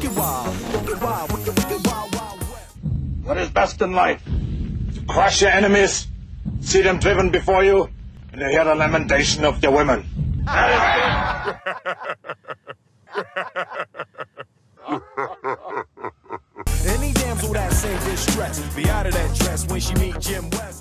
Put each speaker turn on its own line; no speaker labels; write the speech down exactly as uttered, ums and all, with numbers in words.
wicked wild, wicked wild, wicked, wicked wild, wild west.
What is best in life? To crush your enemies, see them driven before you, and to hear the lamentation of your women.
Any damsel that's in distress, be out of that dress when she meet Jim West.